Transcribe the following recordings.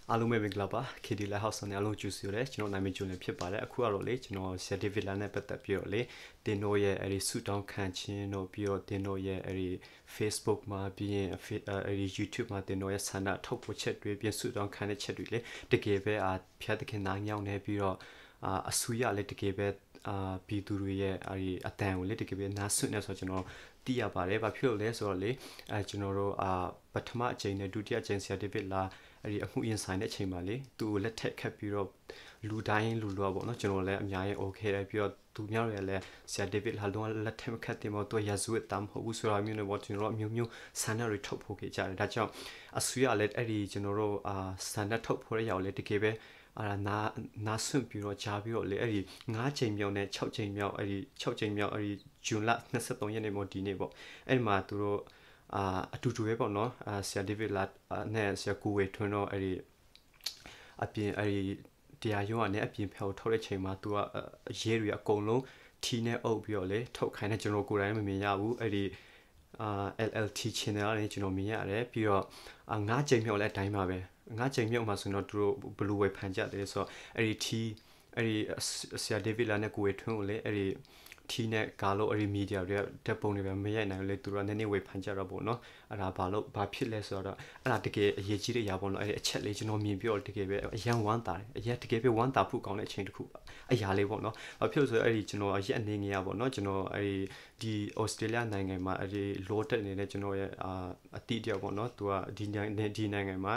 အားလုံးပဲမင်္ဂလာပါ KD Lighthouse နဲ့အားလုံးကြိုဆိုရဲကျွန်တော်နာမည်ကျော်နေဖြစ်ပါတယ်အခုကတော့လေကျွန်တော် Sir David လာနဲ့ပတ်သက်ပြီးတော့လေတင်တို့ရဲ့အဲဒီဆူတောင်းခံခြင်းတို့ပြီးတော့တင်တို့ရဲ့အဲဒီ Facebook မှာပြီးရင်အဲဒီ YouTube မှာတင်တို့ရဲ့ဆန္ဒထုတ်ဖော်ချက်တွေပြီးဆူတောင်းခံတဲ့ချက်တွေလေတကယ်ပဲဖျက်သခင်နားညောင်းနေပြီးတော့အဆူရလေတကယ်ပဲပြည်သူတွေရဲ့အဲဒီအတန်ကိုလေတကယ်ပဲနားဆွနေဆိုတော့ကျွန်တော်သိရပါတယ်ဘာဖြစ်လို့လဲဆိုတော့လေကျွန်တော်တို့ပထမအချိန်နဲ့ဒုတိယအချိန် Sir David လာအဲ့ဒီအမှုရင်ဆိုင်တဲ့အချိန်မှာလေသူလက်ထက်ခတ်ပြီးတော့လူတိုင်းလူလောပေါ့နော်ကျွန်တော်လည်းအများကြီး okay တယ်ပြီးတော့သူများတွေလည်းဆရာ David လာတော့လက်ထက်ခတ်တယ်မို့သူရာဇဝတ်တမ်းမဟုတ်ဘူးဆိုတာမျိုးနဲ့ပေါ့ကျွန်တော်တို့မျိုးဆန္ဒတွေထုတ်ဖို့ကြတယ်ဒါကြောင့်အဆွေရလည်းအဲ့ဒီကျွန်တော်တို့ဆန္ဒထုတ်ဖို့ရရောက်လေတကယ်ပဲနာဆွန့်ပြီးတော့ဂျာပြီးတော့လေအဲ့ဒီ9ချိန်မြောက်နဲ့6ချိန်မြောက်အဲ့ဒီ6ချိန်မြောက်အဲ့ဒီဇွန်လ23ရက်နေ့မို့ဒီနေ့ပေါ့အဲ့ဒီမှာသူတို့အတူတူပဲပေါ့နော်ဆရာ David လာနဲ့ဆရာကိုဝေထွန်းတော့အဲ့ဒီအပြင်အဲ့ဒီတရားရုံးကနေအပြင်ဖျောက်ထုတ်တဲ့ချိန်မှာသူကရဲတွေအကုန်လုံးထီနဲ့အုပ်ပြီးတော့လေထုတ်ခိုင်းတဲ့ကျွန်တော်ကိုယ်တိုင်မမြင်ရဘူးအဲ့ဒီLLT channel နဲ့ကျွန်တော်မြင်ရတယ်ပြီးတော့9ချိန်မြောက်လဲအတိုင်းပါပဲ9ချိန်မြောက်မှာဆိုတော့သူတို့ဘလူးဝေဖန်ကြတယ်ဆိုတော့အဲ့ဒီထီအဲ့ဒီဆရာ David လာနဲ့ကိုဝေထွန်းကိုလေအဲ့ဒီထီနဲ့ကာလို့အဲ့ဒီမီဒီယာတွေတက်ပုံတွေပဲမရိုက်နိုင်ဘူးလေသူတို့ကနည်းနည်းဝေဖန်ကြတော့ပေါ့နော်အဲ့ဒါဘာဖြစ်လဲဆိုတော့အဲ့ဒါတကယ်အရေးကြီးတဲ့အရာပေါ့နော်အဲ့ဒီအချက်လေးကျွန်တော်မြင်ပြီးတော့တကယ်ပဲအရန်ဝမ်းတာတယ်အရင်တကယ်ပဲဝမ်းတာဖို့ကောင်းတဲ့အချိန်တစ်ခုအရာလေးပေါ့နော်ဘာဖြစ်လို့ဆိုတော့အဲ့ဒီကျွန်တော်ရက်အနေငယ်ရပေါ့နော်ကျွန်တော်အဲ့ဒီဩစတြေးလျနိုင်ငံမှာအဲ့ဒီ law တက်နေတဲ့ကျွန်တော်ရဲ့အတိအကျပေါ့နော်သူကဒီနိုင်ငံမှာ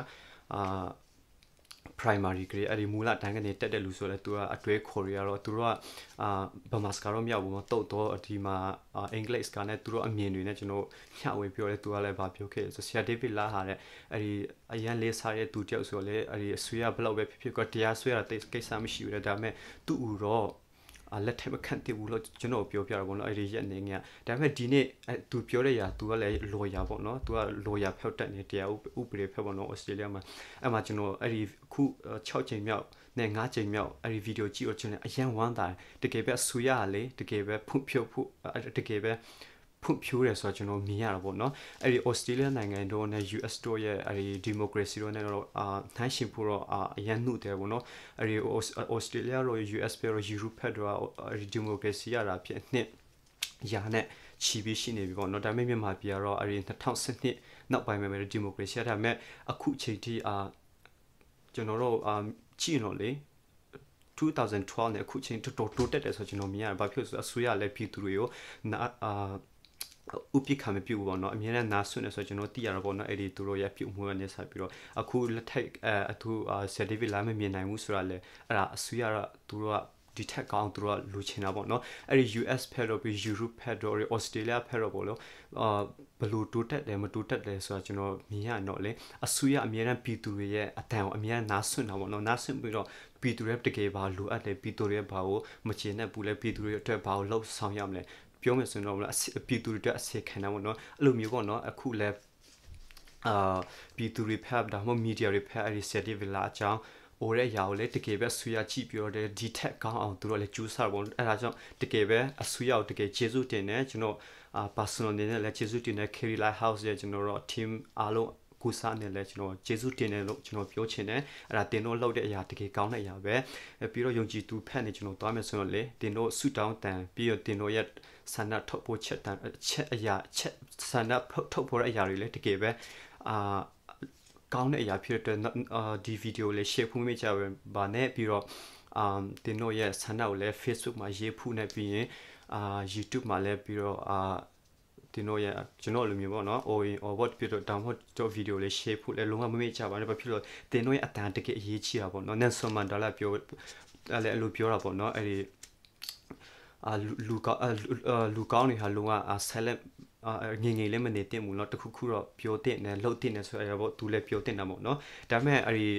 primary grade အဲ့ဒီမူလတန်းကနေတက်တဲ့လူဆိုလဲသူကအတွဲခေါ်ရတော့သူတို့ကဗမာစကားတော့မရောက်ဘူးမတော့တော့ဒီမှာအင်္ဂလိပ်စကားနဲ့သူတို့အမြင်တွေနဲ့ကျွန်တော်ညှဝေပြောလဲသူကလည်းဗာပြောခဲ့ဆိုဆရာ David လာဟာတဲ့အဲ့ဒီအရန်လေးစားတဲ့သူတယောက်ဆိုလဲအဲ့ဒီအဆွေရဘလောက်ပဲဖြစ်ကတရားဆွဲတာကိစ္စမရှိဘူးလေဒါပေမဲ့သူ့ဦးတော့လက်ထက်မခန့်တည်ဘူးလို့ကျွန်တော်ပြောပြတာပေါ့နော်အဲ့ဒီရက်နေငယ်ဒါပေမဲ့ဒီနေ့သူပြောတဲ့ຢာ तू ကလည်း lawyer ပေါ့နော် तू က lawyer ဖျောက်တက်နေတရားဥပဒေဖျောက်ပေါ့နော် Australia မှာအဲ့မှာကျွန်တော်အဲ့ဒီခု6ချိန်မြောက်နဲ့9ချိန်မြောက်အဲ့ဒီဗီဒီယိုကြည့်တော့ကျွန်တော်အရန်ဝမ်းသာတကယ်ပဲဆူရလေတကယ်ပဲဖွံ့ဖြိုးဖို့တကယ်ပဲဖွံ့ဖြိုးတယ်ဆိုတော့ကျွန်တော်မြင်ရတာပေါ့နော်အဲ့ဒီ Australia နိုင်ငံတို့နဲ့ US တို့ရဲ့အဲ့ဒီ democracy တို့နဲ့တော့နှိုင်းယှဉ်ဖို့တော့အရန်နှုတ်တယ်ပေါ့နော်အဲ့ဒီ Australia တို့ US တို့ Europe တို့အဲ့ဒီ democracy ရတာဖြစ်နှစ်ရာနဲ့ချီပြီးရှိနေပြီပေါ့နော်ဒါပေမဲ့မြန်မာပြည်ကတော့အဲ့ဒီ2012နောက်ပိုင်းမှာ democracy ရတာမဲ့အခုချိန်ထိကျွန်တော်တို့ကြည့်တော့လေ2012နဲ့အခုချိန်တော်တော်တက်တယ်ဆိုကျွန်တော်မြင်ရဘာဖြစ်လို့ဆိုအစိုးရလည်းပြည်သူတွေကိုဥပိ္ပခါမပြုတ်ပေါ့နော်အမြဲတမ်းနားဆွနေဆိုကျွန်တော်သိရတော့ပေါ့နော်အဲ့ဒီသူတို့ရဲ့ပြုတ်မှုနဲ့ဆက်ပြီးတော့အခုလက်ထက်ဆယ်ဒေးဗစ်လာမမြင်နိုင်ဘူးဆိုတာလေအဲ့ဒါအစိုးရကသူတို့ကဒီထက်ကောင်းသူတို့ကလူချင်တာပေါ့နော်အဲ့ဒီ US ဖက်တော့ပြီး Europe ဖက်တော့ Australia ဖက်တော့ပေါ့လို့ဘလူတိုးတက်တယ်မတိုးတက်တယ်ဆိုတာကျွန်တော်မြင်ရတော့လေအစိုးရအမြဲတမ်းပြည်သူတွေရဲ့အတန်ကိုအမြဲတမ်းနားဆွတာပေါ့နော်နားဆွပြီးတော့ပြည်သူတွေတကယ်ဘာလိုအပ်တယ်ပြည်သူတွေဘာကိုမချင်တဲ့ဘူးလဲပြည်သူတွေအတွက်ဘာကိုလှုပ်ဆောင်ရမလဲပြောမယ်ဆိုတော့ပြည်သူတွေအတွက်အစီခံတာပေါ့နော်အဲ့လိုမျိုးပေါ့နော်အခုလဲပြည်သူတွေဖက်ဒါမှမဟုတ်မီဒီယာတွေဖက်အဲ့ဒီ Sir David လာအကြောင်းအိုရဲ့ຢာကိုလေတကယ်ပဲဆွေးရကြည့်ပြောတယ်ဒီထက်ကောင်းအောင်သူတို့လည်းကြိုးစားပေါ့အဲ့ဒါကြောင့်တကယ်ပဲအဆွေးရတကယ်ကျေးဇူးတင်တယ်ကျွန်တော်personal နေနဲ့လည်းကျေးဇူးတင်တယ် KD Lighthouse ရဲ့ကျွန်တော်တို့ team အားလုံးကိုစားနေလဲကျွန်တော်ကျေးဇူးတင်တယ်လို့ကျွန်တော်ပြောချင်တယ်အဲ့ဒါတင်တို့လောက်တဲ့အရာတကယ်ကောင်းတဲ့အရာပဲပြီးတော့ယုံကြည်သူဖက်နေကျွန်တော်သွားမယ်ဆိုတော့လေတင်တို့ဆူတောင်းတန်ပြီးတော့တင်တို့ရဲ့ဆန္ဒထုတ်ဖို့ချက်တန်ချက်အရာချက်ဆန္ဒထုတ်ဖို့တဲ့အရာတွေလည်းတကယ်ပဲကောင်းတဲ့အရာဖြစ်တဲ့ဒီဗီဒီယိုလေး share ဖို့မိကြပါနဲ့ပြီးတော့တင်တို့ရဲ့ဆန္ဒကိုလည်း Facebook မှာရေးဖို့နဲ့ပြီးရင်YouTube မှာလည်းပြီးတော့တင်တို့ရဲ့ကျွန်တော်လိုမျိုးပေါ့နော် or what ပြီးတော့ download တော့ဗီဒီယိုလေး share ဖို့လည်းလုံးဝမမေ့ကြပါနဲ့ဘာဖြစ်လို့တင်တို့ရဲ့အတန်တကယ်အရေးကြီးတာပေါ့နော် Nelson Mandela ပြောအဲ့လိုပြောတာပေါ့နော်အဲ့ဒီလူကောင်းတွေဟာလုံးဝsilent ငငယ်လေးမနေတင်ဘူးเนาะတခုခုတော့ပြောတင်တယ်လှုပ်တင်တယ်ဆိုရပေါ့သူလည်းပြောတင်တာပေါ့เนาะဒါပေမဲ့အဲ့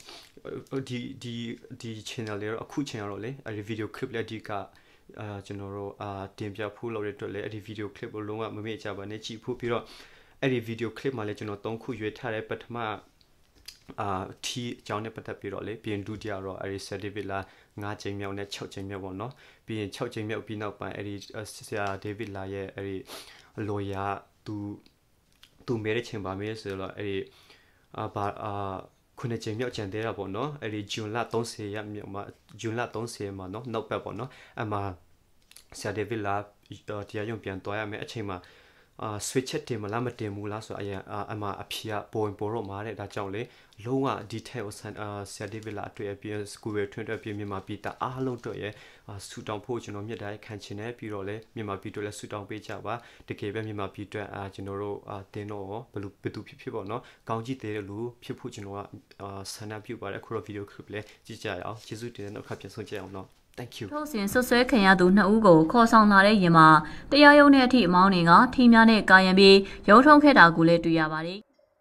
ဒီ channel လေးတော့အခုချိန်တော့လေအဲ့ဒီ video clip လေးဒီကကျွန်တော်တို့တင်ပြဖို့လုပ်ရတဲ့လေအဲ့ဒီ video clip ကိုလုံးဝမမေ့ကြပါနဲ့ကြည့်ဖို့ပြီးတော့အဲ့ဒီ video clip မှာလည်းကျွန်တော်3ခုရွေးထားတဲ့ပထမထီအကြောင်းနဲ့ပတ်သက်ပြီးတော့လေပြီးရင်ဒုတိယတော့အဲ့ဒီ Sir David လာ9ချိန်မြောက်နဲ့6ချိန်မြောက်ပေါ့နော်ပြီးရင်6ချိန်မြောက်ပြီးနောက်ပိုင်းအဲ့ဒီဆရာ David လာရဲ့အဲ့ဒီ lawyer သူမဲတဲ့ချိန်ပါမဲဆိုတော့အဲ့ဒီคุณเจมี่เอาจันเดอร์บ่เนาะไอ้จูนละต้องเสียมาจูนละต้องเสียมาเนาะนอกแบบบ่เนาะมาเสียเดวิลลาที่ยังเปลี่ยนตัวยังไม่ใช่มาswitch เต็มละไม่เต็มมูละส่วนมาอภิยาปอยปอร์มาเลยได้จังเลยลงdetail สันเสียเดวิลลาตัวเปลี่ยน school เทรนด์เปลี่ยนมีมาปีตาลงตัวสุดท้ายพูดจนเราไม่ได้คันชินเน่ปีโรเลยมีมาปีตัวแล้วสุดท้ายไปจ้าว่าเด็กแบบมีมาปีตัวจนเราเตโน่บลูไปดูพี่บอกเนาะกางจีเตลูพี่พูดจนว่าสนามพี่ว่าแล้วคุณวิดีโอคลิปเลยจีจ่ายเอาจีสุดเดี๋ยวเราขับเปลี่ยนส่งใจเอาเนาะThank you ထုတ်စဉ်ဆွဆွဲခံရသူ2ဦးကိုခေါ်ဆောင်လာတဲ့ရင်မှာတရားရုံးနဲ့အထိအမောင်းတွေကထီများနဲ့ကာယံပြီးရုံးထုံးခဲ့တာကိုလည်းတွေ့ရပါတယ်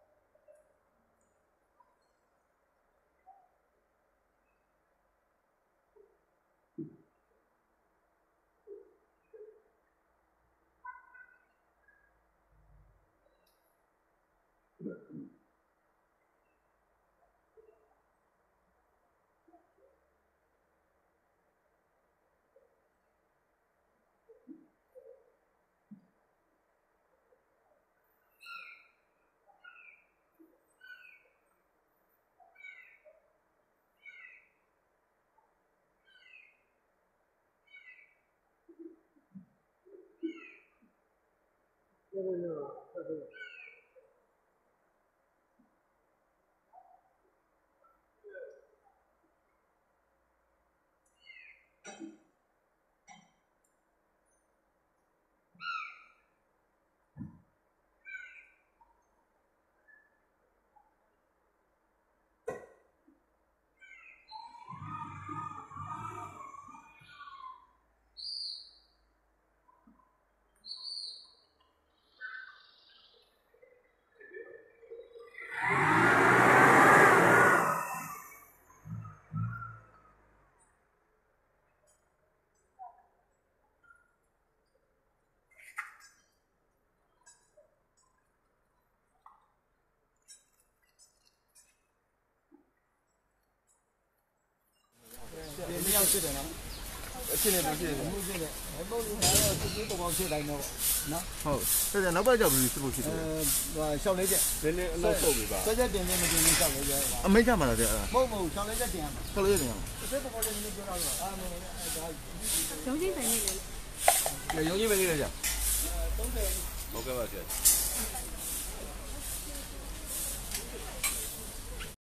没有这个呢，现在都是没这个，包里还要自己多往起来呢，那好，这在老板家不是不去的， 小雷点， 那后尾吧， 这家店没店小雷点， 啊没干嘛了这， 某小雷家店嘛， 小雷店， 这不好的你知道吧？啊， ရုံးချင်းဆိုင်နေတယ်那有你们这个去， 都是我干嘛去？